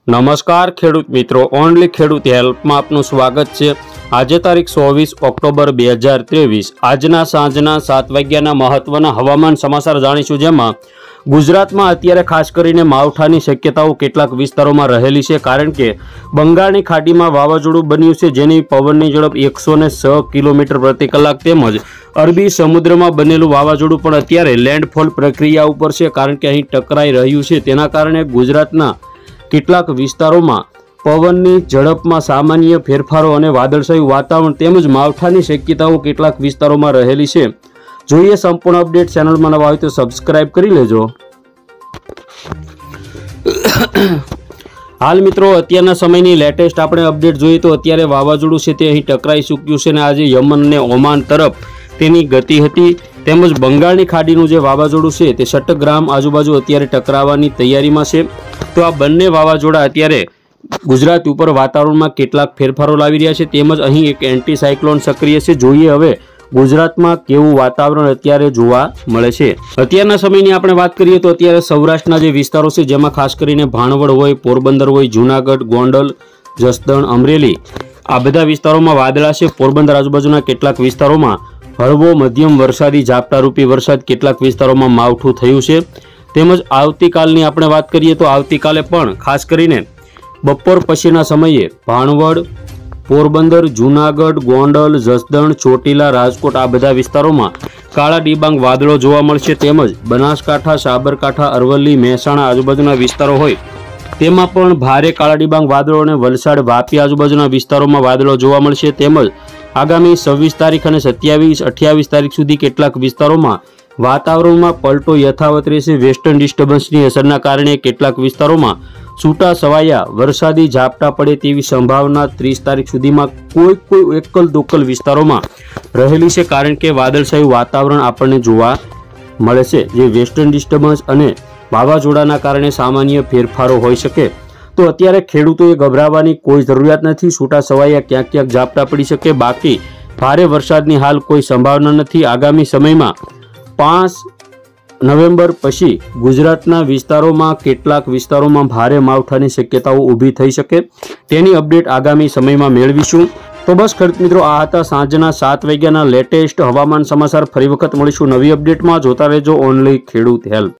नमस्कार खेडूत मित्रों, only खेडूत help में आपનું स्वागत है। आज तारीख 24 ऑक्टोबर 2023 आजना सांजना 7 वाग्याना महत्वना हवामान समाचार जाणीशुं, जेमां गुजरात में अत्यारे खास करीने मावठानी शक्यताओं केटलाक विस्तारों रहेली है, कारण के बंगाळनी खाड़ी में वावाजोडुं बन्युं छे, जेनी पवननी झड़प 106 किलोमीटर प्रति कलाक तेमज अरबी समुद्र में बनेलुं वावाजोडुं पण अत्यारे लैंडफॉल प्रक्रिया उपर छे, कारण के अहीं टकराई रह्युं छे। तेना कारणे गुजरातना કેટલાક વિસ્તારોમાં પવનની ઝડપમાં સામાન્ય ફેરફારો અને વાદળછાયું વાતાવરણ તેમજ માવઠાની શક્યતાઓ કેટલાક વિસ્તારોમાં રહેલી છે। જોઈએ સંપૂર્ણ અપડેટ। ચેનલમાં નવા હોય તો સબસ્ક્રાઇબ કરી લેજો। હાલ મિત્રો અત્યારના સમયની લેટેસ્ટ આપણે અપડેટ જોઈએ તો અત્યારે વાવાઝોડું છે તે અહીં ટકરાઈ ચૂક્યું છે અને આજે યમન અને ઓમાન તરફ તેની ગતિ હતી, તેમજ બંગાળની ખાડીનું જે વાવાઝોડું છે તે ષટ્ગ્રામ આજુબાજુ અત્યારે ટકરાવવાની તૈયારીમાં છે। તો આ બંને વાવાઝોડા અત્યારે ગુજરાત ઉપર વાતાવરણમાં કેટલાક ફેરફારો લાવી રહ્યા છે, તેમજ અહીં એક એન્ટી સાયક્લોન સક્રિય છે। જોઈએ હવે ગુજરાતમાં કેવું વાતાવરણ અત્યારે જોવા મળે છે। અત્યારના સમયની આપણે વાત કરીએ તો અત્યારે સૌરાષ્ટ્રના જે વિસ્તારો છે, જેમાં ખાસ કરીને ભાણવડ હોય, પોરબંદર હોય, જૂનાગઢ, ગોંડલ, જસદણ, અમરેલી આ બધા વિસ્તારોમાં વાદળા છે। પોરબંદર આજુબાજુના કેટલાક વિસ્તારોમાં હળવો મધ્યમ વરસાદી ઝાપટારૂપી વરસાદ, કેટલાક વિસ્તારોમાં માવઠું થયું છે। તેમજ આવતીકાલની આપણે વાત કરીએ તો આવતીકાલે પણ ખાસ કરીને બપોર પછીના સમયે ભાણવડ, પોરબંદર, જૂનાગઢ, ગોંડલ, જસદણ, ચોટીલા, રાજકોટ આ બધા વિસ્તારોમાં કાળા ડિબાંગ વાદળો જોવા મળશે। તેમજ બનાસકાંઠા, સાબરકાંઠા, અરવલ્લી, મહેસાણા આજુબાજુના વિસ્તારો હોય તેમાં પણ ભારે કાળા ડિબાંગ વાદળો અને વલસાડ, વાપી આજુબાજુના વિસ્તારોમાં વાદળો જોવા મળશે। તેમજ આગામી 26 તારીખ અને 27, 28 તારીખ સુધી કેટલાક વિસ્તારોમાં વાતાવરણમાં પલટો યથાવત રહેશે। વેસ્ટર્ન ડિસ્ટર્બન્સની અસરના કારણે કેટલાક વિસ્તારોમાં છૂટા છવાયા વરસાદી ઝાપટા પડે તેવી સંભાવના 30 તારીખ સુધીમાં કોઈ એકલ દોકલ વિસ્તારોમાં રહેલી છે, કારણ કે વાદળછાયું વાતાવરણ આપણને જોવા મળે છે, જે વેસ્ટર્ન ડિસ્ટર્બન્સ અને વાવાઝોડાના કારણે સામાન્ય ફેરફારો હોઈ શકે। તો અત્યારે ખેડૂતોએ ગભરાવાની કોઈ જરૂરિયાત નથી। છૂટા છવાયા ક્યાંક ક્યાંક ઝાપટા પડી શકે, બાકી ભારે વરસાદની હાલ કોઈ સંભાવના નથી। આગામી સમયમાં 5 નવેમ્બર પછી ગુજરાતના વિસ્તારોમાં કેટલાક વિસ્તારોમાં ભારે માવઠાની શક્યતાઓ ઊભી થઈ શકે, તેની અપડેટ આગામી સમયમાં મેળવીશું। તો બસ ખેડૂત મિત્રો, આ હતા સાંજના 7 વાગ્યાના લેટેસ્ટ હવામાન સમાચાર। ફરી વખત મળીશું નવી અપડેટમાં। જોતા રહેજો ઓનલી ખેડૂત હેલ્પ।